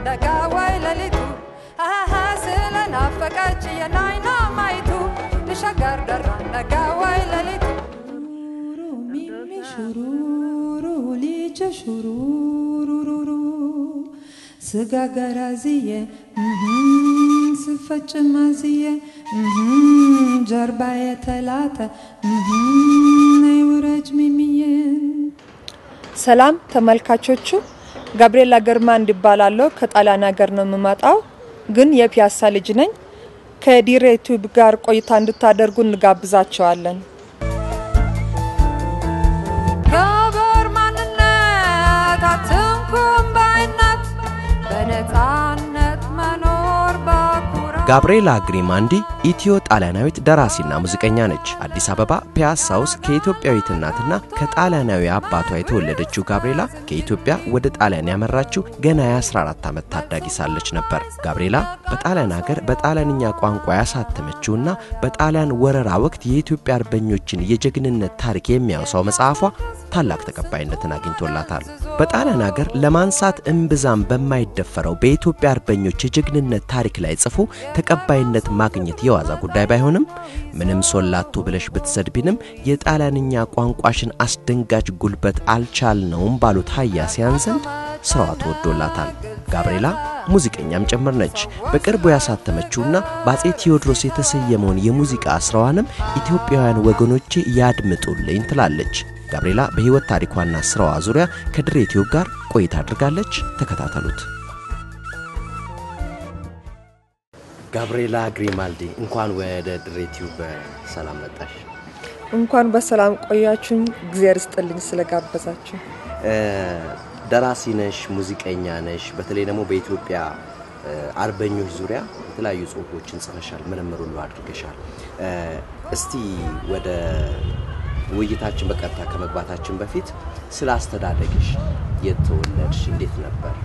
ደጋዋይ ለሊቱ ስለናፈቀች የናይና ማይቱ ልሻገር ደራ ደጋዋይ ለሊቱ ሚሚ ሹሩሩ ሊቸ ሹሩሩሩ ስጋገራዚየ ስፈጭማዚየ ጀርባዬ ተላተ ነይውረጅ ሚሚየ ሰላም ተመልካቾቹ ጋብሪኤላ ገርማ እንዲባላለው ከጣሊያን ሀገር ነው የምመጣው ግን የፒያሳ ልጅ ነኝ ከዲሬ ዩቲዩብ ጋር ቆይታ እንድታደርጉ እንጋብዛቸዋለን ከበርማንነት አትንኩም ባይነት በነፃነት መኖር ባኩራ ጋብሪኤላ ግሪማንዲ ኢትዮ ጣሊያናዊት ደራሲና ሙዚቀኛ ነች አዲስ አበባ ፒያሳ ውስጥ ከኢትዮጵያዊት እናትና ከጣሊያናዊ አባቷ የተወለደችው ጋብሪኤላ ከኢትዮጵያ ወደ ጣሊያን ያመራችው ገና የ14 ዓመት ታዳጊ ሳለች ነበር ጋብሪኤላ በጣሊያን ሀገር በጣሊያንኛ ቋንቋ ያሳተመችውና በጣሊያን ወረራ ወቅት የኢትዮጵያ አርበኞችን የጀግንነት ታሪክ የሚያወሳው መጽሐፏ ታላቅ ተቀባይነትን አግኝቶላታል በጣሊያን ሀገር ለማንሳት እንብዛም በማይደፈረው በኢትዮጵያ አርበኞች የጀግንነት ታሪክ ላይ ጽፎ ተቀባይነት ማግኘት የዋዛ ጉዳይ ባይሆንም ምንም ሶላቱ ብለሽ ብትሰድቢንም የጣሊያንኛ ቋንቋሽን አስደንጋጭ ጉልበት አልቻልነውም ባሉት ሀያሲያን ዘንድ ስራዋ ተወዶላታል ጋብሪኤላ ሙዚቀኛም ጭምር ነች በቅርቡ ያሳተመችውና በአፄ ቴዎድሮስ የተሰየመውን የሙዚቃ ስራዋንም ኢትዮጵያውያን ወገኖቼ ያድምጡልኝ ትላለች ጋብሪኤላ በህይወት ታሪኳና ስራዋ ዙሪያ ከድሬ ዩቲዩብ ጋር ቆይታ አድርጋለች ተከታተሉት ጋብሪኤላ ግሪማልዲ እንኳን ወደ ድሬ ዩቲዩብ ሰላም መጣሽ እንኳን በሰላም ቆያችሁኝ እግዚአብሔር ይስጥልኝ ስለጋበዛችሁ ደራሲ ነሽ ሙዚቀኛ ነሽ በተለይ ደግሞ በኢትዮጵያ አርበኞች ዙሪያ የተለያዩ ጽሁፎችን ጽፈሻል ምርምር ሁሉ አድርገሻል እስቲ ወደ ውይይታችን በቀጥታ ከመግባታችን በፊት ስለ አስተዳደግሽ የተወለድሽ እንዴት ነበር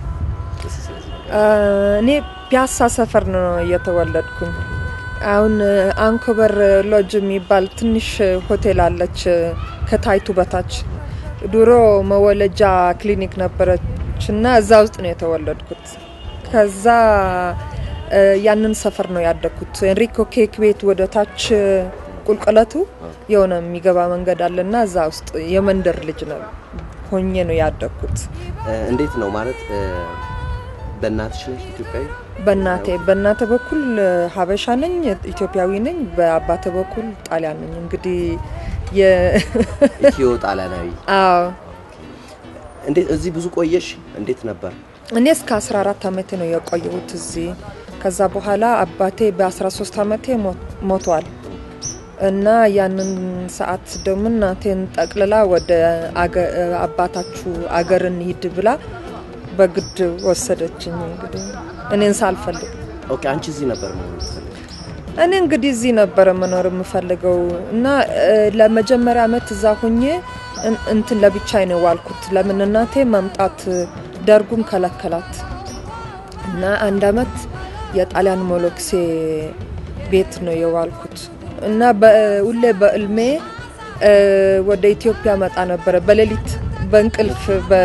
እኔ ፒያሳ ሰፈር ነው የተወለድኩኝ አሁን አንኮበር ሎጅ የሚባል ትንሽ ሆቴል አለች ከታይቱ በታች ድሮ መወለጃ ክሊኒክ ነበረችና እዛ ውስጥ ነው የተወለድኩት ከዛ ያንን ሰፈር ነው ያደኩት ኤንሪኮ ኬክ ቤት ወደ ታች ቁልቁለቱ የሆነ የሚገባ መንገድ አለና እዛ ውስጥ የመንደር ልጅ ነው ሆኜ ነው ያደኩት እንዴት ነው ማለት በእናትሽ ነሽ ኢትዮጵያዊ በእናቴ በኩል ሀበሻ ነኝ ኢትዮጵያዊ ነኝ በአባቴ በኩል ጣሊያን ነኝ እንግዲህ ኢትዮ ጣሊያናዊ አዎ እንዴት እዚህ ብዙ ቆየሽ እንዴት ነበር እኔ እስከ 14 አመት ነው የቆየሁት እዚህ ከዛ በኋላ አባቴ በ13 አመቴ ሞቷል እና ያንን ሰዓት ደግሞ እናቴን ጠቅልላ ወደ አባታችሁ አገርን ሂድ ብላ በግድ ወሰደችኝ እንግዲህ እኔን ሳልፈልግ ኦኬ አንቺ እዚህ ነበር ማለት እኔ እንግዲህ እዚህ ነበር መኖር የምፈልገው እና ለመጀመሪያ አመት እዛ ሆኜ እንትን ለብቻዬ ነው ዋልኩት ለምን እናቴ መምጣት ደርጉን ከለከላት እና አንድ አመት የጣሊያን ሞሎክሴ ቤት ነው የዋልኩት እና በሁሌ በእልሜ ወደ ኢትዮጵያ መጣ ነበር በሌሊት በእንቅልፍ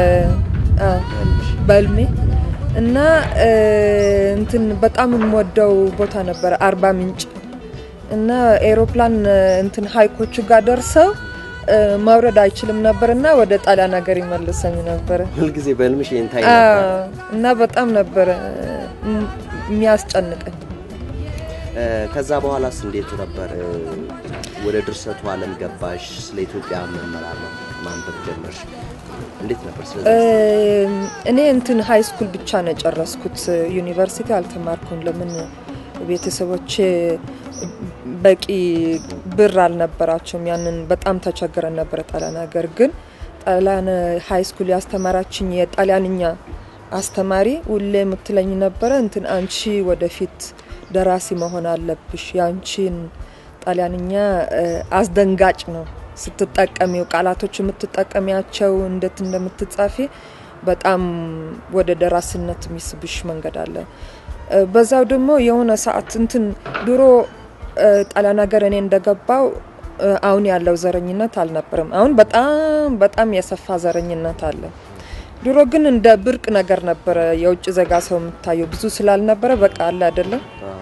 በእልሜ እና እንትን በጣም የምወደው ቦታ ነበር አርባ ምንጭ እና ኤሮፕላን እንትን ሃይኮቹ ጋር ደርሰው ማውረድ አይችልም ነበርና ወደ ጣሊያን ሀገር ይመልሰኝ ነበር ሁሉ ጊዜ በእልምሽ እንታይ ነበር እና በጣም ነበር የሚያስጨንቀኝ ከዛ በኋላስ እንዴት ነበር ወደ ድርሰቱ ዓለም ገባሽ ስለ ኢትዮጵያ መመራመር ማንበብ ጀመርሽ እንዴት ነበር ስለዚህ እኔ እንትን ሃይ ስኩል ብቻ ነው ጨረስኩት ዩኒቨርሲቲ አልተማርኩም ለምን ቤተሰቦቼ በቂ ብር አልነበራቸውም ያንን በጣም ተቸግረን ነበር ጣሊያን ሀገር ግን ጣሊያን ሃይ ስኩል ያስተማራችኝ የጣሊያንኛ አስተማሪ ሁሌ የምትለኝ ነበር እንትን አንቺ ወደፊት ደራሲ መሆን አለብሽ ያንቺን ጣሊያንኛ አስደንጋጭ ነው ስትጠቀሚው ቃላቶች የምትጠቀሚያቸው እንዴት እንደምትጻፊ በጣም ወደ ደራሲነት የሚስብሽ መንገድ አለ በዛው ደግሞ የሆነ ሰዓት እንትን ድሮ ጣሊያን ሀገር እኔ እንደገባው አሁን ያለው ዘረኝነት አልነበረም አሁን በጣም የሰፋ ዘረኝነት አለ ድሮ ግን እንደ ብርቅ ነገር ነበር የውጭ ዜጋ ሰው የምታየው ብዙ ስላልነበረ በቃ አለ አይደለም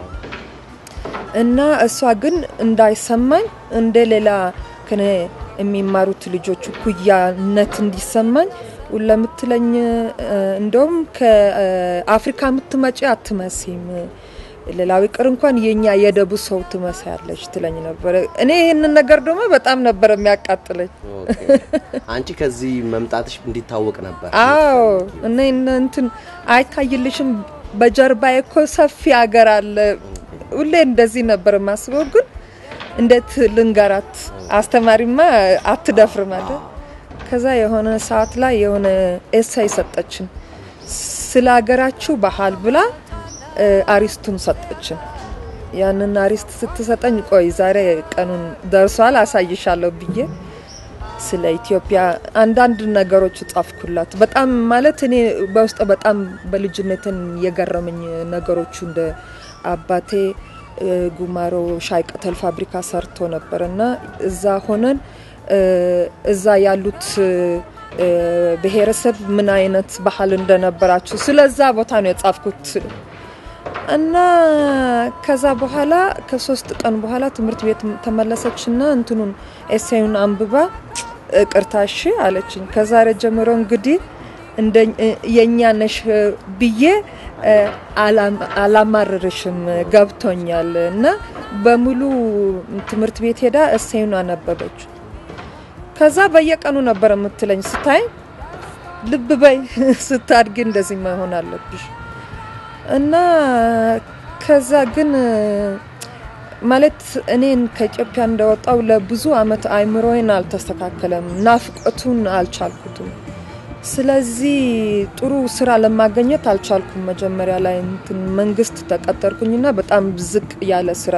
እና እሷ ግን እንዳይሰማኝ እንደሌላ ከኔ የሚማሩት ልጆች ኩያነት እንዲሰማኝ ለምትለኝ እንደውም ከአፍሪካ የምትመጪ አትመስይም ሌላው ይቅር እንኳን የኛ የደቡብ ሰው ትመስያለሽ ትለኝ ነበር እኔ ይሄንን ነገር ደግሞ በጣም ነበር የሚያቃጥለኝ አንቺ ከዚህ መምጣትሽ እንዲታወቅ ነበር አዎ እኔ እንትን አይታይልሽም በጀርባዬ እኮ ሰፊ ሀገር አለ ሁሌ እንደዚህ ነበር ማስበው ግን እንዴት ልንገራት አስተማሪማ አትደፍርም አይደል ከዛ የሆነ ሰዓት ላይ የሆነ ኤሳይ ሰጠችን ስለ ሀገራችሁ ባህል ብላ አሪስቱን ሰጠችን ያንን አሪስት ስትሰጠኝ ቆይ ዛሬ ቀኑን ደርሷል አሳይሻለሁ ብዬ ስለ ኢትዮጵያ አንዳንድ ነገሮች ጻፍኩላት በጣም ማለት እኔ በውስጥ በጣም በልጅነቴን የገረመኝ ነገሮች እንደ አባቴ ጉማሮ ሻይ ቅጠል ፋብሪካ ሰርቶ ነበርና እዛ ሆነን እዛ ያሉት ብሔረሰብ ምን አይነት ባህል እንደነበራቸው ስለዛ ቦታ ነው የጻፍኩት እና ከዛ በኋላ ከ3 ቀን በኋላ ትምህርት ቤት ተመለሰችና እንትኑን ኤሴዩን አንብባ ቅርታሽ አለችኝ ከዛሬ ጀምሮ እንግዲህ እንደ የኛ ነሽ ብዬ አላማረርሽም ገብቶኛል እና በሙሉ ትምህርት ቤት ሄዳ ኤሴዩን አነበበች ከዛ በየቀኑ ነበር የምትለኝ ስታይ ልብ በይ ስታድጊ እንደዚህ መሆን አለብሽ እና ከዛ ግን ማለት እኔን ከኢትዮጵያ እንደወጣው ለብዙ አመት አይምሮዬን አልተስተካከለም ናፍቆቱን አልቻልኩትም ስለዚህ ጥሩ ስራ ለማግኘት አልቻልኩም መጀመሪያ ላይ መንግስት ተቀጠርኩኝና በጣም ዝቅ ያለ ስራ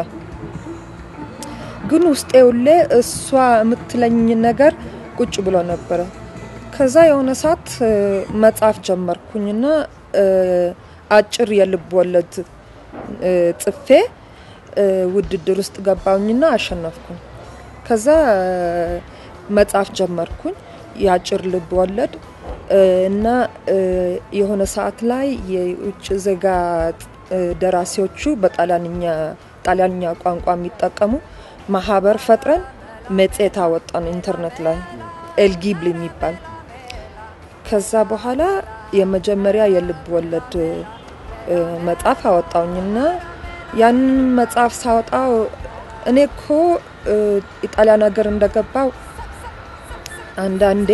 ግን ውስጤ ሁሌ እሷ የምትለኝ ነገር ቁጭ ብሎ ነበር ከዛ የሆነ ሰዓት መጻፍ ጀመርኩኝና አጭር የልብ ወለድ ጽፌ ውድድር ውስጥ ገባውኝና አሸነፍኩኝ ከዛ መጻፍ ጀመርኩኝ ያጭር ልብ ወለድ እና የሆነ ሰዓት ላይ የውጭ ዜጋ ደራሲዎቹ በጣሊያንኛ ቋንቋ የሚጠቀሙ ማህበር ፈጥረን መጽሔት አወጣን ኢንተርኔት ላይ ኤልጊብል የሚባል ከዛ በኋላ የመጀመሪያ የልብ ወለድ መጽሐፍ አወጣውኝና ያንን መጽሐፍ ሳወጣው እኔኮ ኢጣሊያን ሀገር እንደገባው አንዳንዴ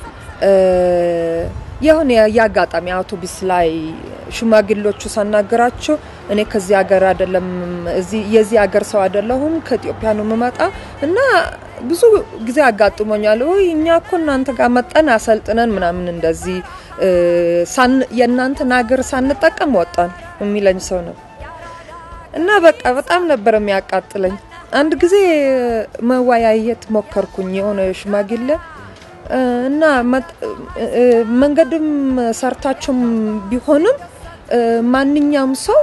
የሆነ ያጋጣሚ አውቶቡስ ላይ ሽማግሌዎቹ ሳናገራቸው እኔ ከዚህ ሀገር አይደለም የዚህ ሀገር ሰው አይደለሁም ከኢትዮጵያ ነው መጣ እና ብዙ ጊዜ አጋጥሞኛል ወይ እኛኮ እናንተ ጋር መጣን አሰልጥነን ምናምን እንደዚህ የናንተ ሀገር ሳንጠቀም ወጣን የሚለኝ ሰው ነው እና በቃ በጣም ነበር የሚያቃጥለኝ አንድ ጊዜ መዋያየት ሞከርኩኝ የሆነ ሽማግሌ እና መንገድም ሰርታችሁም ቢሆንም ማንኛውም ሰው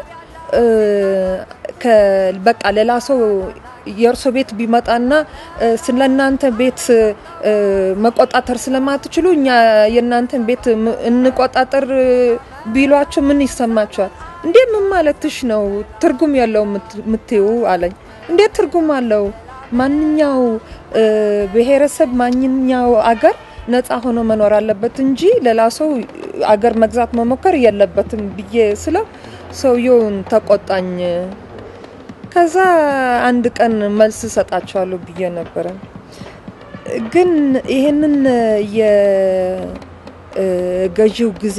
በቃ ሌላ ሰው የርሶ ቤት ቢመጣና ስለናንተ ቤት መቆጣጠር ስለማትችሉ እኛ የናንተን ቤት እንቆጣጠር ቢሏችሁ ምን ይሰማችኋል እንዴ ምን ማለትሽ ነው ትርጉም ያለው ምትዩ አለኝ እንዴ ትርጉም አለው ማንኛው ብሔረሰብ ማንኛው አገር ነፃ ሆኖ መኖር አለበት እንጂ ሌላ ሰው አገር መግዛት መሞከር የለበትም ብዬ ስለው ሰውየውን ተቆጣኝ ከዛ አንድ ቀን መልስ ሰጣቸዋለሁ ብዬ ነበር ግን ይሄንን የገዢው ጊዜ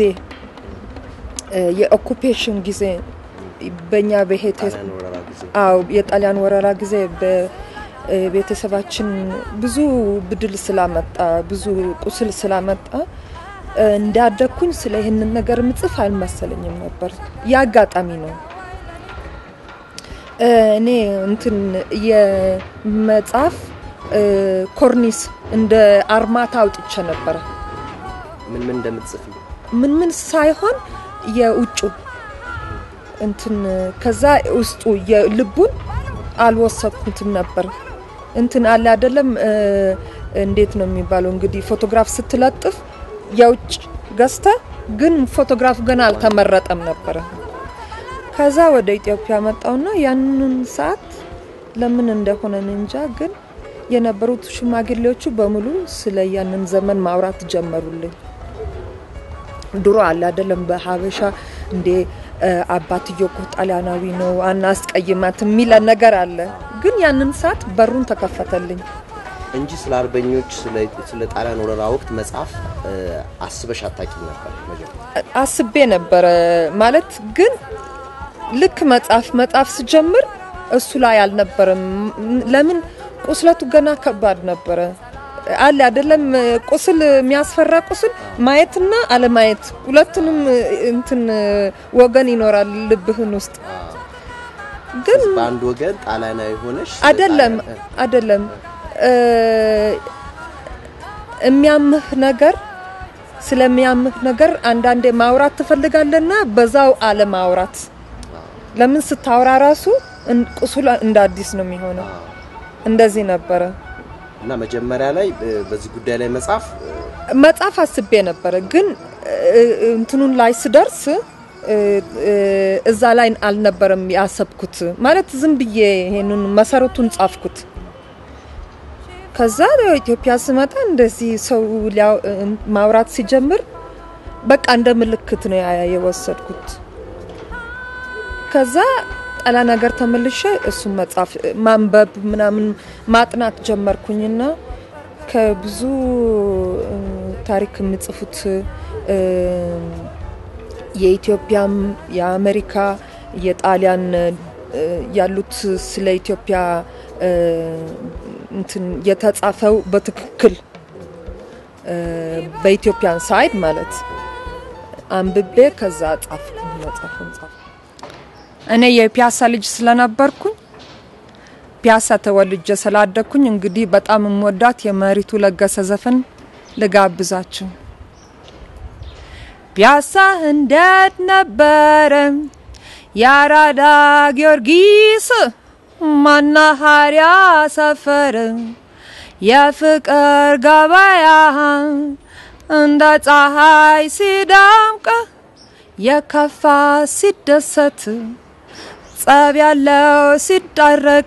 የኦኩፔሽን ጊዜ በእኛ የጣሊያን ወረራ ጊዜ በቤተሰባችን ብዙ ብድል ስላመጣ ብዙ ቁስል ስላመጣ እንዳደኩኝ ስለ ይሄንን ነገር ምጽፍ አልመሰለኝም ነበር ያጋጣሚ ነው እኔ እንትን የመጽሐፍ ኮርኒስ እንደ አርማታ አውጥቼ ነበር ምን እንደምትጽፊ ምን ሳይሆን የውጭ እንትን ከዛ ውስጡ የልቡን አልወሰድኩትም ነበር እንትን አለ አይደለም እንዴት ነው የሚባለው እንግዲህ ፎቶግራፍ ስትለጥፍ የውጭ ገዝተ ግን ፎቶግራፍ ገና አልተመረጠም ነበር ከዛ ወደ ኢትዮጵያ መጣውና ያንን ሰዓት ለምን እንደሆነ እንጃ ግን የነበሩት ሽማግሌዎቹ በሙሉ ስለ ያንን ዘመን ማውራት ጀመሩልኝ ድሮ አለ አይደለም በሐበሻ እንዴ አባትዮ ጣሊያናዊ ነው አናስቀይማት የሚል ነገር አለ ግን ያንን ሰዓት በሩን ተከፈተልኝ እንጂ ስለ አርበኞች ስለ ጣሊያን ወረራ ወቅት መጽሐፍ አስበሽ አታውቂም ነበር መጀመሪያ አስቤ ነበር ማለት ግን ልክ መጽሐፍ ሲጀምር እሱ ላይ አልነበረም ለምን ቁስለቱ ገና ከባድ ነበር አለ አይደለም ቁስል የሚያስፈራ ቁስል ማየትና አለማየት ሁለቱንም እንትን ወገን ይኖራል ልብህን ውስጥ ግን በአንድ ወገን ጣሊያናዊ ሆነሽ አይደለም የሚያምህ ነገር አንዳንዴ ማውራት ትፈልጋለና በዛው አለማውራት ለምን ስታወራ ራሱ ቁስሉ እንደ አዲስ ነው የሚሆነው እንደዚህ ነበር እና መጀመሪያ ላይ በዚህ ጉዳይ ላይ መጽሐፍ አስቤ ነበር ግን እንትኑን ላይ ስደርስ እዛ ላይ አልነበረም ያሰብኩት ማለት ዝም ብዬ ይሄንን መሰረቱን ጻፍኩት ከዛ ኢትዮጵያ ስመጣ እንደዚህ ሰው ማውራት ሲጀምር በቃ እንደ ምልክት ነው የወሰድኩት ከዛ ጣሊያን ሀገር ተመልሼ እሱ መጽሐፍ ማንበብ ምናምን ማጥናት ጀመርኩኝና ከብዙ ታሪክ ምጽፉት የኢትዮጵያም የአሜሪካ የጣሊያን ያሉት ስለ ኢትዮጵያ እንትን የተጻፈው በትክክል በኢትዮጵያን ሳይድ ማለት አንብቤ ከዛ ጻፍኩኝ መጽሐፉን እኔ የፒያሳ ልጅ ስለነበርኩኝ ፒያሳ ተወልጄ ስላደኩኝ እንግዲህ በጣም ምወዳት የመሪቱ ለገሰ ዘፈን ለጋብዛችሁ ፒያሳ እንዴት ነበር ያራዳ ጊዮርጊስ ማናሃሪያ ሰፈር የፍቅር ገበያ እንደ ፀሐይ ሲዳምቅ የከፋ ሲደሰት ጸብ ያለው ሲዳረቅ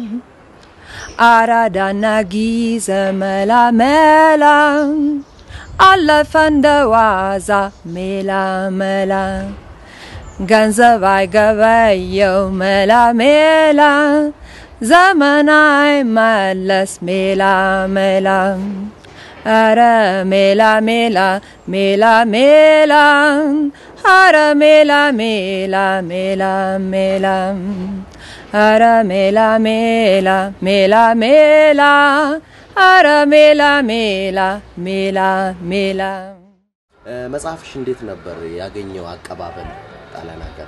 አራዳና ጊዜ መላ አለፈ እንደ ዋዛ ሜላ ገንዘብ አይገበየው መላ ዘመናይ መለስ ሜላ አረ ሜላ አረ ሜላ አረ ሜላ አረ ሜላ መጽሐፍሽ እንዴት ነበር ያገኘው አቀባበል ጣሊያን ሀገር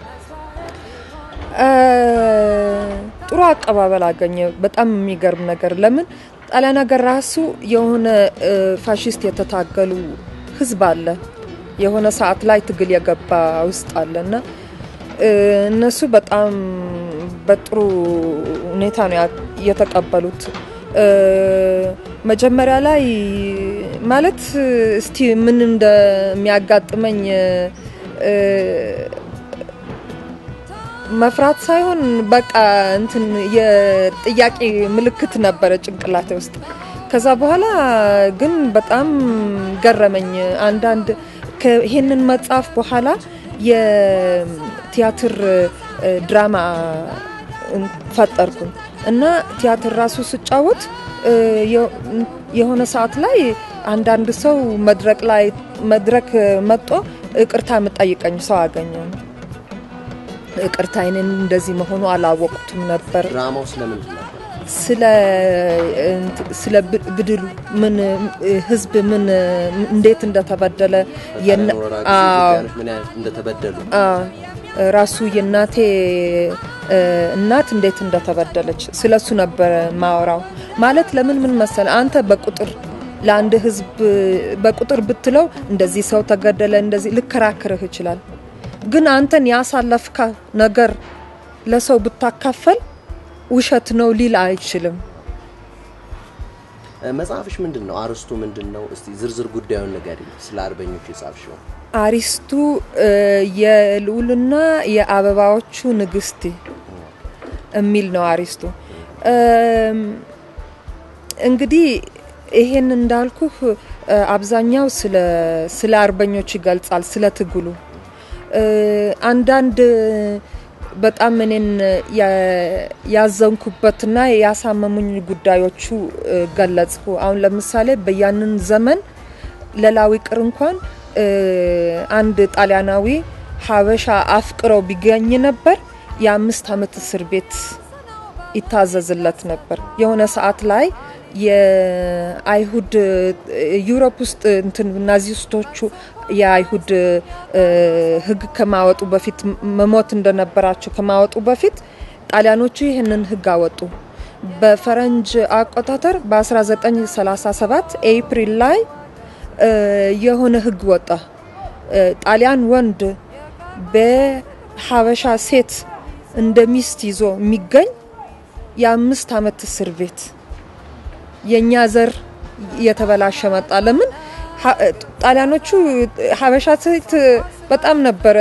ጥሩ አቀባበል አገኘ በጣም የሚገርም ነገር ለምን ጣሊያን ሀገር ራሱ የሆነ ፋሺስት የተታገሉ ህዝብ አለ የሆነ ሰዓት ላይ ትግል የገባ ውስጥ አለና እነሱ በጣም በጥሩ ሁኔታ ነው የተቀበሉት መጀመሪያ ላይ ማለት እስቲ ምን እንደሚያጋጥመኝ መፍራት ሳይሆን በቃ እንትን የጥያቄ ምልክት ነበር ጭንቅላቴ ውስጥ ከዛ በኋላ ግን በጣም ገረመኝ አንዳንድ ከይሄንን መጽሐፍ በኋላ የቲያትር ድራማ ፈጠርኩኝ እና ቲያትር ራሱ ስጫወት የሆነ ሰዓት ላይ አንዳንድ ሰው መድረክ መጥቶ ይቅርታ መጠየቀኝ ሰው አገኘው ይቅርታዬን እንደዚህ መሆኑ አላወቅቱም ነበር ድራማው ስለምንድን ነበር ስለ ብድሉ ምን ህዝብ ምን እንዴት እንደተበደለ ምን እንደተበደሉ ራሱ የናቴ እናት እንዴት እንደተበደለች ስለሱ ነበር ማወራው ማለት ለምን ምን መሰለ አንተ በቁጥር ለአንድ ህዝብ በቁጥር ብትለው እንደዚህ ሰው ተገደለ እንደዚህ ልከራከርህ ይችላል ግን አንተን ያሳለፍካ ነገር ለሰው ብታካፈል ውሸት ነው ሊል አይችልም መጽሐፍሽ ምንድነው አርስቱ ምንድነው እስቲ ዝርዝር ጉዳዩን ንገሪኝ ስለ አርበኞቹ የጻፍሽው አሪስቱ የልዑልና የአበባዎቹ ንግስት የሚል ነው አሪስቱ እንግዲህ ይሄን እንዳልኩ አብዛኛው ስለ አርበኞች ይገልጻል ስለ ትግሉ አንዳንድ በጣም እኔን ያዘንኩበትና ያሳመሙኝ ጉዳዮቹ ገለጽኩ አሁን ለምሳሌ በያንን ዘመን ለላዊ ቅር እንኳን አንድ ጣሊያናዊ ሀበሻ አፍቅረው ቢገኝ ነበር የ5 አመት እስር ቤት ይታዘዝለት ነበር የሆነ ሰዓት ላይ የአይሁድ ዩሮፕ ውስጥ እንትን ናዚስቶቹ የአይሁድ ህግ ከማወጡ በፊት መሞት እንደነበራቸው ከማወጡ በፊት ጣሊያኖቹ ይሄንን ህግ አወጡ በፈረንጅ አቆጣጠር በ1937 ኤፕሪል ላይ የሆነ ህግ ወጣ ጣሊያን ወንድ በሐበሻ ሴት እንደሚስት ይዞ የሚገኝ የ5 አመት እስር ቤት የኛ ዘር የተበላሸ መጣ ለምን ጣሊያኖቹ ሐበሻ ሴት በጣም ነበር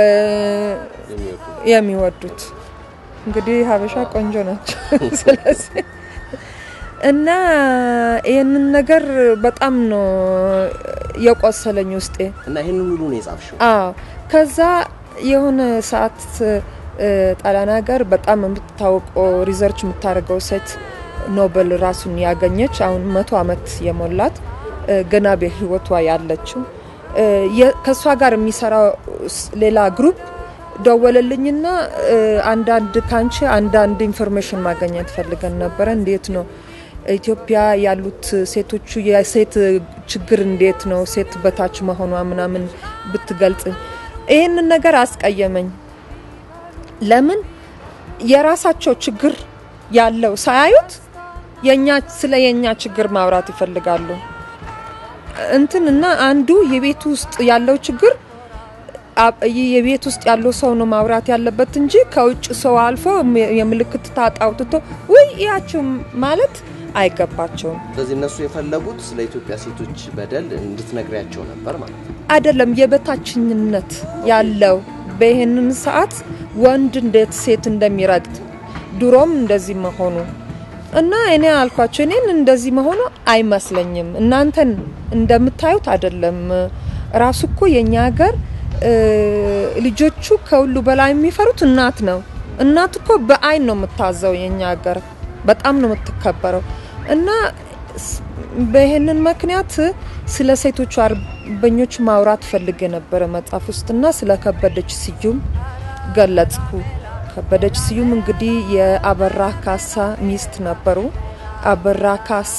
የሚወዱት እንግዲህ ሐበሻ ቆንጆ ናቸው ስለዚህ እና ይሄንን ነገር በጣም ነው የቆሰለኝ ውስጤ እና ይሄንን ሁሉ ነው የጻፍሽው ከዛ የሆነ ሰዓት ጣሊያን ሀገር በጣም የምትታወቀው ሪሰርች የምታረገው ሴት ኖቤል ራሱን ያገኘች አሁን 100 አመት የሞላት ገና በህይወቷ ያለችው ከሷ ጋር የሚሰራው ሌላ ግሩፕ ደወለልኝና አንዳንድ ካንቺ አንዳንድ ኢንፎርሜሽን ማግኘት ፈልገን ነበር እንዴት ነው ኢትዮጵያ ያሉት ሴቶቹ የሴት ችግር እንዴት ነው ሴት በታች መሆኗ ምናምን ብትገልጽ ይሄን ነገር አስቀየመኝ ለምን የራሳቸው ችግር ያለው ሳያዩት የኛ ችግር ማውራት ይፈልጋሉ እንትና አንዱ የቤት ውስጥ ያለው ችግር የቤት ውስጥ ያለው ሰው ነው ማውራት ያለበት እንጂ ከውጭ ሰው አልፎ የምልክት ታጣውጥቶ ወይ ያቸው ማለት አይገባቸውም ስለዚህ እነሱ የፈለጉት ስለ ኢትዮጵያ ሴቶች በደል እንድትነግሪያቸው ነበር ማለት አይደለም የበታችኝነት ያለው በእነን ሰዓት ወንድ እንዴት ሴት እንደሚረግጥ ድሮም እንደዚህ መሆኑ እና እኔ አልኳቸው እኔን እንደዚህ መሆኑ አይመስለኝም እናንተን እንደምታዩት አይደለም ራሱኮ የኛ ሀገር ልጆቹ ከሁሉ በላይ የሚፈሩት እናት ነው እናትኮ በአይን ነው የምታዘው የኛ ሀገር በጣም ነው የምትከበረው እና በእነን ምክንያት ስለ ሴቶቹ አርበኞች ማውራት ፈልጌ ነበር መጽሐፍ ውስጥና ስለ ከበደች ስዩም ገለጽኩ ከበደች ስዩም እንግዲህ የአበራ ካሳ ሚስት ነበሩ አበራ ካሳ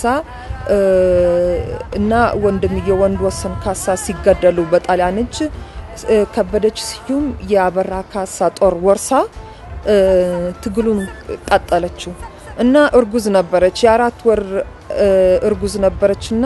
እና ወንድምየው ወንድ ወሰን ካሳ ሲገደሉ በጣሊያን እጅ ከበደች ስዩም የአበራ ካሳ ጦር ወርሳ ትግሉን ቀጠለችው እና እርጉዝ ነበረች የ4 ወር እርጉዝ ነበረችና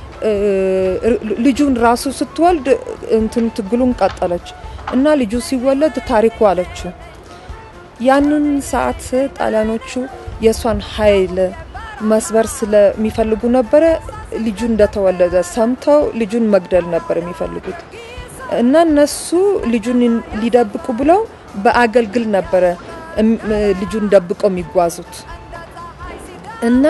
ልጁን ራሱ ስትወልድ እንትን ትግሉን ቀጠለች እና ልጁ ሲወለድ ታሪኩ አለችው ያንን ሰዓት ጣሊያኖቹ የሷን ኃይል መስበር ስለሚፈልጉ ነበር ልጁ እንደተወለደ ሰምተው ልጁን መግደል ነበር የሚፈልጉት እና እነሱ ልጁን ሊደብቁ ብለው በአገልግል ነበር ልጁን ደብቀው የሚጓዙት እና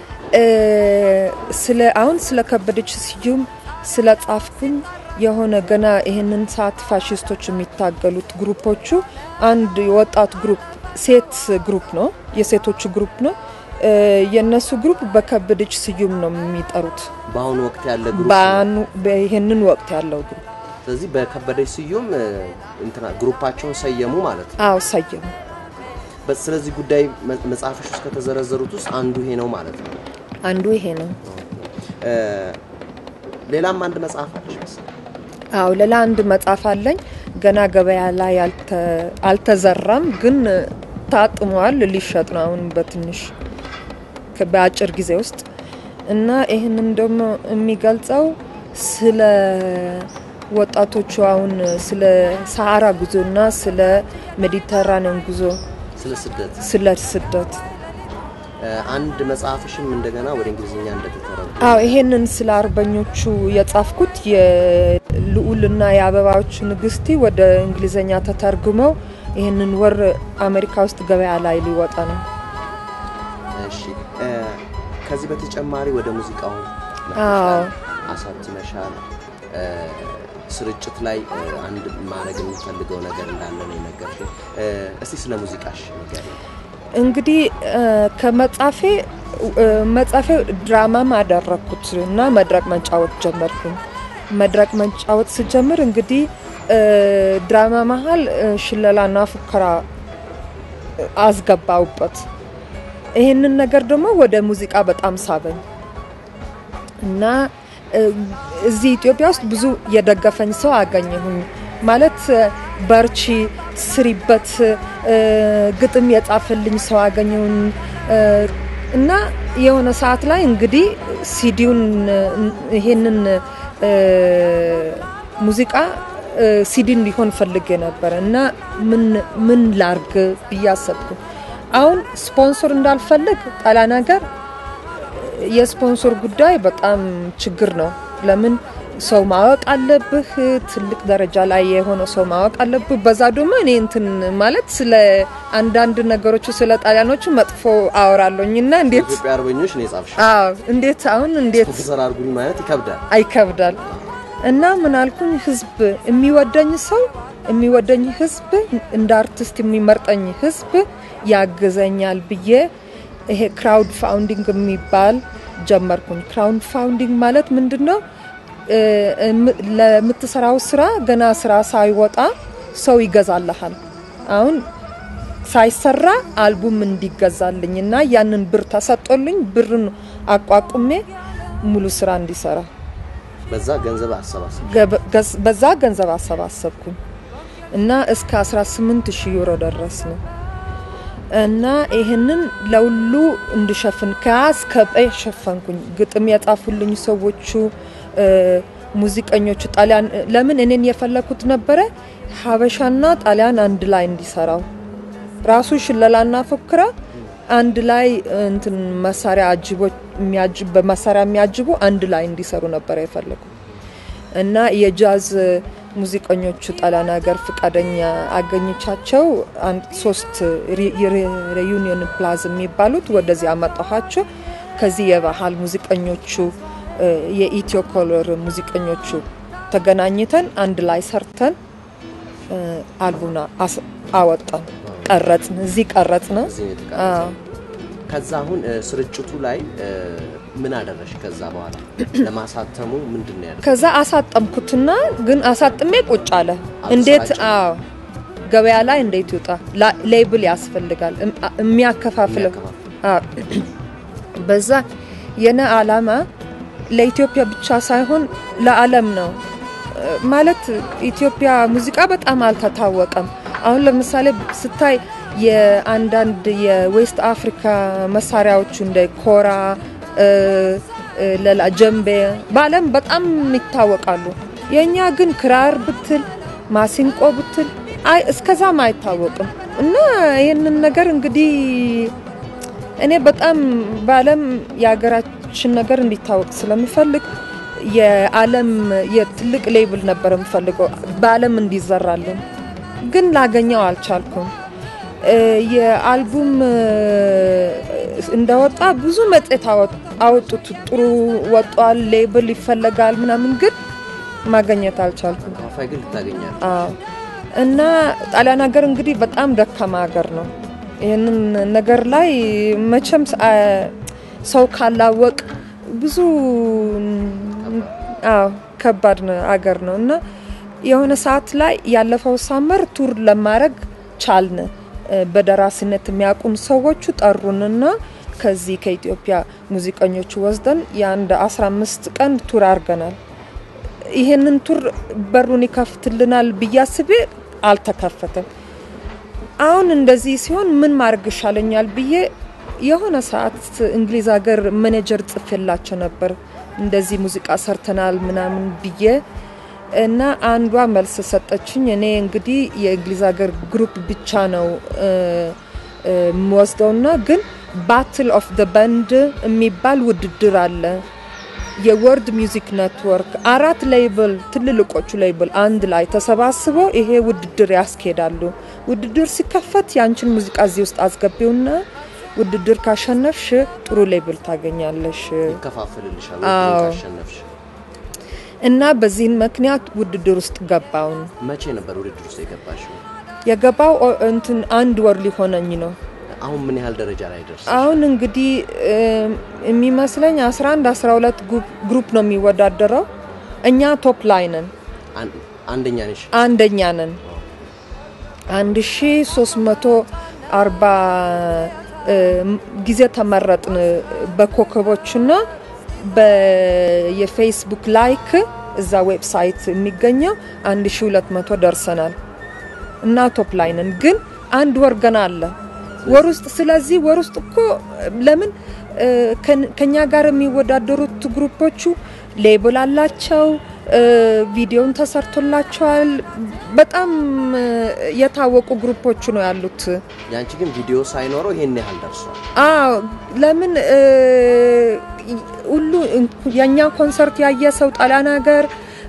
ስለ ከበደች ስዩም ስለ ጻፍኩኝ የሆነ ገና ይሄንን ሰዓት ፋሺስቶች የሚታገሉት ግሩፖቹ አንድ የወጣት ግሩፕ ሴት ግሩፕ ነው የሴቶች ግሩፕ ነው የነሱ ግሩፕ በከበደች ስዩም ነው የሚጠሩት በአሁን ወቅት ያለ ግሩፕ በይሄንን ወቅት ያለው ግሩፕ ስለዚህ በከበደች ስዩም እንትና ግሩፓቸውን ሰየሙ ማለት ነው አዎ ሰየሙ በስለዚህ ጉዳይ መጽሐፍሽ ውስጥ ከተዘረዘሩት ውስጥ አንዱ ይሄ ነው ማለት ነው አንዱ ይሄ ነው ሌላም አንድ መጽሐፍ አለሽ አዎ ሌላ አንድ መጽሐፍ አለኝ ገና ገበያ ላይ አልተዘራም ግን ታጥሟል ሊሸጥ ነው አሁን በትንሽ በአጭር ጊዜ ውስጥ እና ይሄንን ደግሞ የሚገልጸው ስለ ወጣቶቹ አሁን ስለ ሰሃራ ጉዞና ስለ ሜዲተራኒያን ጉዞ ስለ ስደት አንድ መጽሐፍሽም እንደገና ወደ እንግሊዝኛ እንደተተረጎመ ይሄንን ስለ አርበኞቹ የጻፍኩት የልዑልና የአበባዎቹ ንግስቲ ወደ እንግሊዝኛ ተተርጉመው ይሄንን ወር አሜሪካ ውስጥ ገበያ ላይ ሊወጣ ነው። እሺ ከዚህ በተጨማሪ ወደ ሙዚቃው አሳትመሻል። ስርጭት ላይ አንድ ማድረግ የምፈልገው ነገር እንዳለ ነው የነገርሽኝ። እስቲ ስለ ሙዚቃሽ ንገሪኝ። እንግዲህ ከመጻፌ ድራማ ማደረኩትና መድረክ መጫወት ጀመርኩ። መድረክ መጫወት ስጀምር እንግዲህ ድራማ መሃል ሽለላና ፉከራ አስገባውበት። ይሄንን ነገር ደግሞ ወደ ሙዚቃ በጣም ሳበኝ እና እዚህ ኢትዮጵያ ውስጥ ብዙ የደገፈኝ ሰው አገኘሁኝ። ማለት በርቺ ስሪበት ግጥም የጻፈልኝ ሰው አገኘሁኝ እና የሆነ ሰዓት ላይ እንግዲህ ሲዲውን ይሄንን ሙዚቃ ሲዲ እንዲሆን ፈልጌ ነበር እና ምን ላርግ ብያሰብኩ። አሁን ስፖንሰር እንዳልፈልግ ጣሊያን ሀገር የስፖንሰር ጉዳይ በጣም ችግር ነው። ለምን ሰው ማወቅ አለብህ፣ ትልቅ ደረጃ ላይ የሆነ ሰው ማወቅ አለብህ። በዛ ደግሞ እኔ እንትን ማለት ስለ አንዳንድ ነገሮች ስለ ጣሊያኖቹ መጥፎ አወራለሁኝና እንዴት ኢትዮጵያ አርበኞች ነው የጻፍሽ? እንዴት አሁን እንዴት ስፖንሰር አርጉኝ ማለት ይከብዳል። አይከብዳል። እና ምን አልኩኝ ህዝብ የሚወደኝ ህዝብ እንደ አርቲስት የሚመርጠኝ ህዝብ ያገዘኛል ብዬ ይሄ ክራውድ ፋውንዲንግ የሚባል ጀመርኩኝ። ክራውድ ፋውንዲንግ ማለት ምንድነው? ለምትሰራው ስራ ገና ስራ ሳይወጣ ሰው ይገዛልሃል። አሁን ሳይሰራ አልቡም እንዲገዛልኝና ያንን ብር ተሰጥቶልኝ ብርን አቋቁሜ ሙሉ ስራ እንዲሰራ በዛ ገንዘብ አሰባሰብኩኝ እና እስከ 18000 ዩሮ ደረስን። እና ይሄንን ለሁሉ እንድሸፍን ከአስከበ ሸፈንኩኝ። ግጥም ያጻፉልኝ ሰዎቹ ሙዚቀኞቹ ጣሊያን ለምን እኔን የፈለኩት ነበር ሀበሻና ጣሊያን አንድ ላይ እንዲሰራው ራሱ ሽለላና ፉከራ አንድ ላይ እንትን መሳሪያ የሚያጅቡ አንድ ላይ እንዲሰሩ ነበር የፈለኩት። እና የጃዝ ሙዚቀኞቹ ጣሊያን ሀገር ፍቃደኛ አገኘቻቸው። 3 ሪዩኒየን ፕላዛ የሚባሉት ወደዚህ አመጣኋቸው። ከዚህ የባህል ሙዚቀኞቹ የኢትዮ ኮሎር ሙዚቀኞቹ ተገናኝተን አንድ ላይ ሰርተን አልቡና አወጣን፣ ቀረጽን። እዚህ ቀረጽን። ከዛ አሁን ስርጭቱ ላይ ምን አደረሽ? ከዛ በኋላ ለማሳተሙ ምንድነው ያለው? ከዛ አሳተምኩትና ግን አሳጥሜ ቁጭ አለ። እንዴት ገበያ ላይ እንዴት ይውጣ? ሌብል ያስፈልጋል የሚያከፋፍለው። በዛ የነ አላማ ለኢትዮጵያ ብቻ ሳይሆን ለዓለም ነው። ማለት ኢትዮጵያ ሙዚቃ በጣም አልተታወቀም። አሁን ለምሳሌ ስታይ የአንዳንድ የዌስት አፍሪካ መሳሪያዎች እንደ ኮራ ለላጀምቤ ባለም በጣም ይታወቃሉ። የኛ ግን ክራር ብትል ማሲንቆ ብትል እስከዛም አይታወቅም። እና ይሄንን ነገር እንግዲህ እኔ በጣም ባለም ያገራችን ነገር እንዲታወቅ ስለምፈልግ የዓለም የትልቅ ሌብል ነበር የምፈልገው ባለም እንዲዘራልን፣ ግን ላገኘው አልቻልኩም። የአልቡም እንደወጣ ብዙ መጽሔት አወጡት፣ ጥሩ ወጣል፣ ሌብል ይፈልጋል ምናምን፣ ግን ማግኘት አልቻልኩም። ፋይል ታገኛለህ? እና ጣሊያን ሀገር እንግዲህ በጣም ደካማ ሀገር ነው። ይሄንን ነገር ላይ መቼም ሰው ካላወቅ ብዙ ከባድ ነው ሀገር ነው። እና የሆነ ሰዓት ላይ ያለፈው ሳመር ቱር ለማድረግ ቻልን። በደራሲነት የሚያውቁን ሰዎቹ ጠሩንና ከዚህ ከኢትዮጵያ ሙዚቀኞቹ ወስደን የአንድ 15 ቀን ቱር አድርገናል። ይሄንን ቱር በሩን ይከፍትልናል ብያስቤ አልተከፈተም። አሁን እንደዚህ ሲሆን ምን ማድረግ ይሻለኛል ብዬ የሆነ ሰዓት እንግሊዝ ሀገር ማኔጀር ጽፌላቸው ነበር፣ እንደዚህ ሙዚቃ ሰርተናል ምናምን ብዬ እና አንዷ መልስ ሰጠችኝ። እኔ እንግዲህ የእንግሊዝ ሀገር ግሩፕ ብቻ ነው ወስደውና ግን ባትል ኦፍ ዘ ባንድ የሚባል ውድድር አለ የወርድ ሚውዚክ ኔትወርክ 4 ሌብል ትልልቆቹ ሌብል አንድ ላይ ተሰባስበው ይሄ ውድድር ያስኬዳሉ ውድድር ሲከፈት ያንቺን ሙዚቃ እዚህ ውስጥ አስገቢውና ውድድር ካሸነፍሽ ጥሩ ሌብል ታገኛለሽ ይከፋፈልልሻል ካሸነፍሽ እና በዚህ ምክንያት ውድድር ውስጥ ገባው መቼ ነበር ውድድር ውስጥ የገባው እንትን አንድ ወር ሊሆነኝ ነው አሁን ምን ያህል ደረጃ ላይ ደርሰሽ አሁን እንግዲህ የሚመስለኝ 11 12 ግሩፕ ነው የሚወዳደረው እኛ ቶፕ ላይ ነን አንደኛ ነን 1340 ጊዜ ተመረጥን በኮከቦችና በየፌስቡክ ላይክ እዛ ዌብሳይት የሚገኘው 1200 ደርሰናል እና ቶፕ ላይ ነን ግን አንድ ወር ገና አለ ወር ውስጥ ስለዚህ ወር ውስጥ እኮ ለምን ከኛ ጋር የሚወዳደሩት ግሩፖቹ ሌብል አላቸው ቪዲዮን ተሰርቶላቸዋል በጣም የታወቁ ግሩፖቹ ነው ያሉት ያንቺ ግን ቪዲዮ ሳይኖረው ይሄን ያህል ደርሷል ለምን ሁሉ የኛ ኮንሰርት ያየ ሰው ጣሊያን ሀገር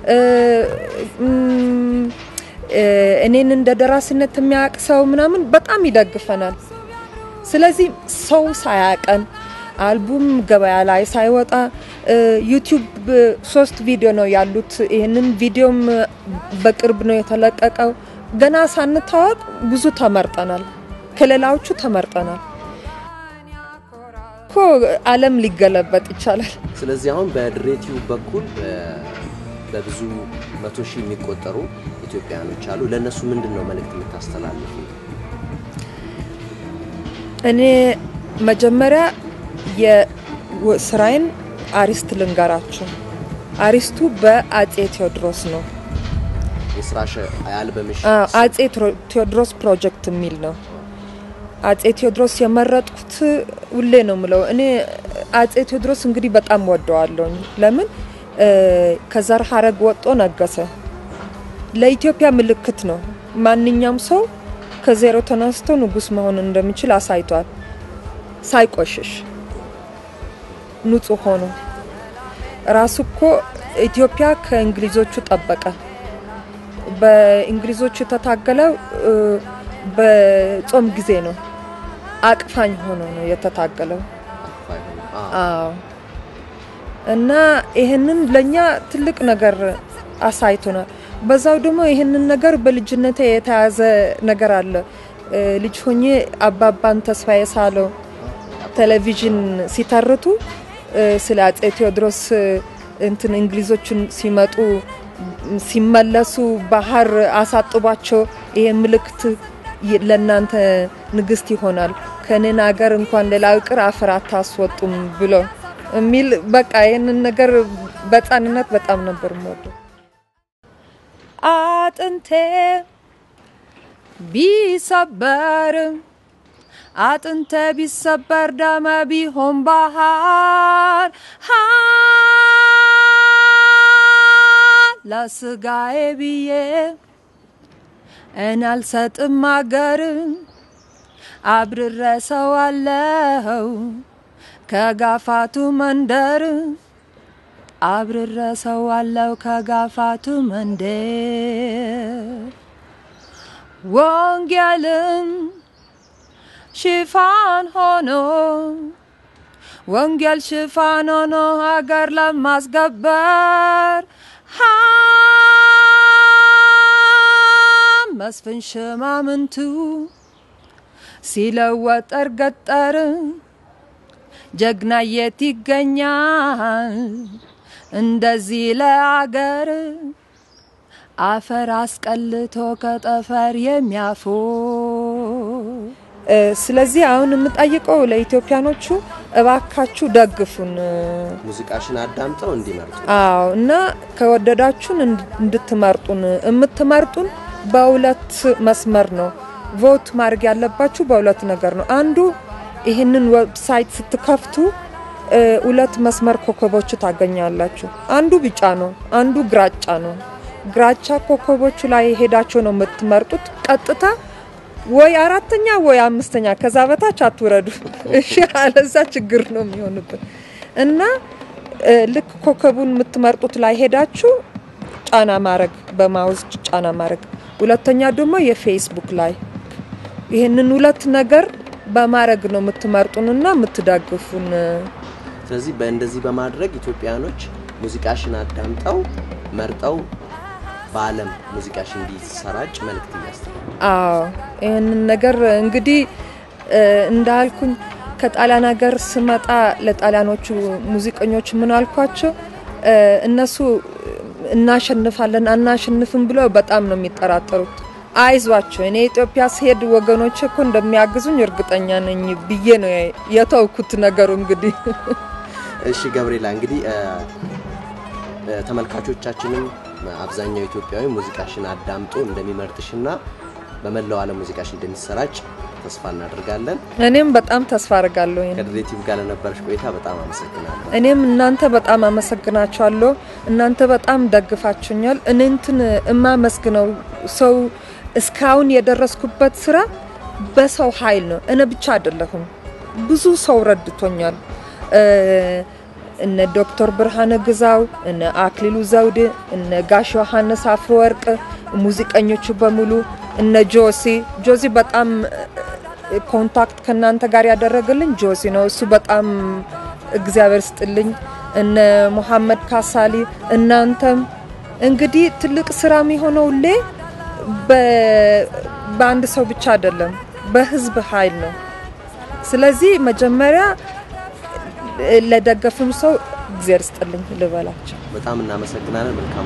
እኔን እንደ ደራሲነት የሚያቅሰው ምናምን በጣም ይደግፈናል ስለዚህ ሰው ሳያቀን አልቡም ገበያ ላይ ሳይወጣ ዩቲዩብ 3 ቪዲዮ ነው ያሉት ይሄንን ቪዲዮም በቅርብ ነው የተለቀቀው ገና ሳንታወቅ ብዙ ተመርጠናል ከሌላዎቹ ተመርጠናል ኮ ዓለም ሊገለበጥ ይችላል ስለዚህ አሁን በድሬቲው በኩል በብዙ 100,000 የሚቆጠሩ ኢትዮጵያኖች አሉ ለነሱ ምንድነው መልእክት የምታስተላልፉ እኔ መጀመሪያ የስራዬን አሪስት ልንገራችሁ አሪስቱ በአጼ ቴዎድሮስ ነው የስራሽ አልበምሽ አጼ ቴዎድሮስ ፕሮጀክት የሚል ነው አጼ ቴዎድሮስ የመረጥኩት ሁሌ ነው ምለው እኔ አጼ ቴዎድሮስ እንግዲህ በጣም ወደዋለሁ ለምን ከዘር ሐረግ ወጥቶ ነገሰ ለኢትዮጵያ ምልክት ነው ማንኛውም ሰው ከዜሮ ተነስቶ ንጉስ መሆን እንደሚችል አሳይቷል ሳይቆሽሽ ንጹህ ሆኖ ራሱኮ ኢትዮጵያ ከእንግሊዞቹ ተጠበቀ በእንግሊዞቹ ተታገለው በጾም ጊዜ ነው አቅፋኝ ሆኖ ነው የተታገለው እና ይሄንን ለኛ ትልቅ ነገር አሳይቶናል በዛው ደግሞ ይሄንን ነገር በልጅነቴ የተያዘ ነገር አለ ልጅ ሆኜ አባባን ተስፋዬ ሳለው ቴሌቪዥን ሲተርቱ ስለ አጼ ቴዎድሮስ እንትን እንግሊዞችን ሲመጡ ሲመለሱ ባህር አሳጥባቸው ይሄ ምልክት ለናንተ ንግስት ይሆናል ከነና ሀገር እንኳን ለላውቅር አፈራት አስወጡም ብሎ ሚል በቃ ይሄንን ነገር በጣንነት በጣም ነበር ሞደው አጥንቴ ቢሰበር አጥንቴ ቢሰበር ደም ቢሆን ባህር ለስጋዬ ብዬ እናልሰጥም አገር አብረረሰዋለሁ ከጋፋቱ መንደር አብረረሰዋለሁ ከጋፋቱ መንደር ወንጌልን ሽፋን ሆኖ ወንጌል ሽፋን ሆኖ ሀገር ለማስገበር መስፍን ሽማምንቱ ሲለወጠር ገጠር ጀግና የት ይገኛል እንደዚህ ለአገር አፈር አስቀልቶ ከጠፈር የሚያፎ ስለዚህ አሁን የምጠይቀው ለኢትዮጵያኖቹ እባካችሁ ደግፉን ሙዚቃሽን አዳምጠው እንዲመርጡ እና ከወደዳችሁን እንድትመርጡን የምትመርጡን በሁለት መስመር ነው ቮት ማድረግ ያለባችሁ በሁለት ነገር ነው አንዱ ይሄንን ዌብሳይት ስትከፍቱ ሁለት መስመር ኮከቦች ታገኛላችሁ አንዱ ቢጫ ነው አንዱ ግራጫ ነው ግራጫ ኮከቦቹ ላይ ሄዳችሁ ነው የምትመርጡት ቀጥታ ወይ አራተኛ ወይ አምስተኛ ከዛ በታች አትወረዱ እሺ አለዛ ችግር ነው የሚሆንበት እና ልክ ኮከቡን የምትመርጡት ላይ ሄዳችሁ ጫና ማረግ በማውዝ ጫና ማረግ ሁለተኛ ደግሞ የፌስቡክ ላይ ይሄንን ሁለት ነገር በማረግ ነው የምትመርጡንና የምትዳግፉን ስለዚህ በእንደዚህ በማድረግ ኢትዮጵያኖች ሙዚቃሽን አዳምጠው መርጠው በአለም ሙዚቃሽን እንዲሰራጭ መልእክት ያስተላልፋሉ ይሄንን ነገር እንግዲህ እንዳልኩኝ ከጣሊያን ሀገር ስመጣ ለጣሊያኖቹ ሙዚቀኞች ምን አልኳቸው እነሱ እናሸንፋለን አናሸንፍም ብለው በጣም ነው የሚጠራጠሩት አይዟቸው እኔ ኢትዮጵያ ሲሄድ ወገኖቼ እኮ እንደሚያግዙኝ እርግጠኛ ነኝ ብዬ ነው የተውኩት ነገሩ እንግዲህ እሺ ገብርኤላ እንግዲህ ተመልካቾቻችንም አብዛኛው ኢትዮጵያዊ ሙዚቃሽን አዳምጦ እንደሚመርጥሽና በመላው ዓለም ሙዚቃሽ እንደሚሰራጭ ተስፋ እናደርጋለን እኔም በጣም ተስፋ አደርጋለሁ ከድሬቲቭ ጋር ለነበርሽ ቆይታ በጣም አመሰግናለሁ እኔም እናንተ በጣም አመሰግናችኋለሁ እናንተ በጣም ደግፋችሁኛል እኔንትን እማመስግነው ሰው እስካሁን የደረስኩበት ስራ በሰው ኃይል ነው እኔ ብቻ አይደለሁም ብዙ ሰው ረድቶኛል እነ ዶክተር ብርሃነ ግዛው እነ አክሊሉ ዘውድ እነ ጋሽ ዮሐንስ አፈወርቅ ሙዚቀኞቹ በሙሉ እነ ጆሲ በጣም ኮንታክት ከናንተ ጋር ያደረገልኝ ጆሲ ነው እሱ በጣም እግዚአብሔር ስጥልኝ እነ መሐመድ ካሳሊ እናንተም እንግዲህ ትልቅ ስራ የሚሆነው በአንድ ሰው ብቻ አይደለም በህዝብ ኃይል ነው ስለዚህ መጀመሪያ ለደገፍም ሰው እግዚአብሔር ስጥልኝ ልበላችሁ በጣም እናመሰግናለን መልካም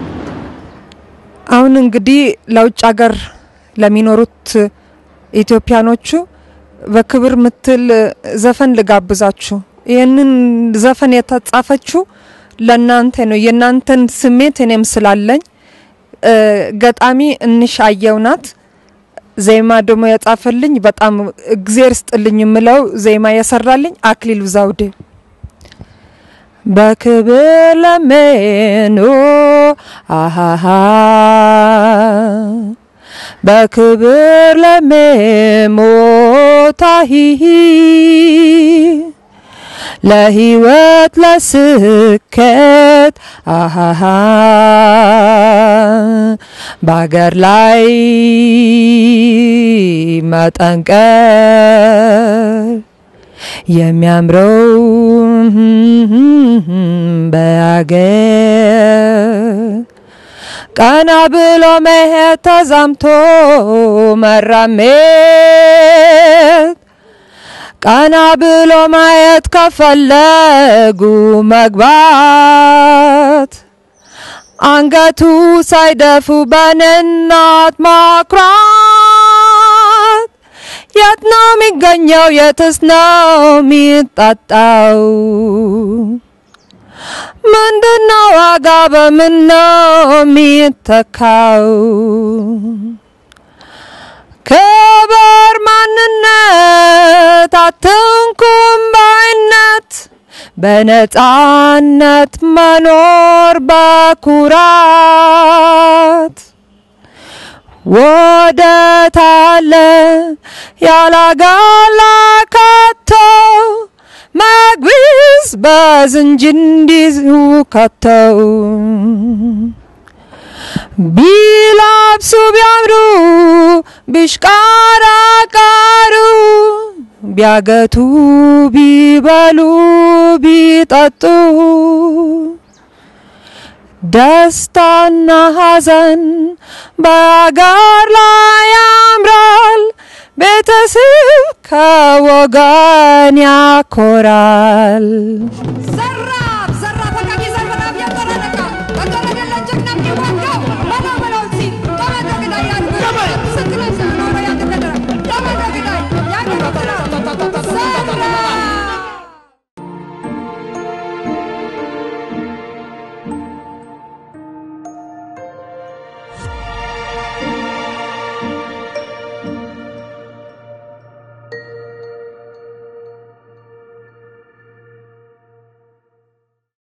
አሁን እንግዲህ ለውጭ ሀገር ለሚኖሩት ኢትዮጵያኖቹ በክብር ምትል ዘፈን ልጋብዛችሁ ይሄንን ዘፈን የተጻፈችው ለናንተ ነው የናንተን ስሜት እኔም ስላለኝ ገጣሚ እንሻየውናት ዜማ ደግሞ የጻፈልኝ በጣም እግዚአብሔር ስጥልኝ ምለው ዜማ የሰራልኝ አክሊሉ ዘውዴ በክብር ለመኖ አሃሃ በክብር ለመሞታሂ ለህይወት ለስከት አሃሃ ባገር ላይ መጠንቀር የሚያምረው በአገር ቀና ብሎ መሄድ ተዛምቶ መራመድ ቀና ብሎ ማየት ከፈለጉ መግባት አንገቱ ሳይደፉ በነናት ማክራት የት ነው የሚገኘው የትስ ነው የሚጣጣው ምንድነው ዋጋ በምን ነው የሚተካው ክብር ማንነት አትንኩም ባይነት በነፃነት መኖር በኩራት ወደታለ ያላጋላ ከቶ መግቢስ በዝንጅንዲዝ ከተው ቢላብሱ ቢያምሩ ቢሽቃራቃሩ ቢያገቱ ቢበሉ ቢጠጡ ደስታና ሐዘን በአገር ላይ ያምራል ቤተሰብ ከወገን ያኮራል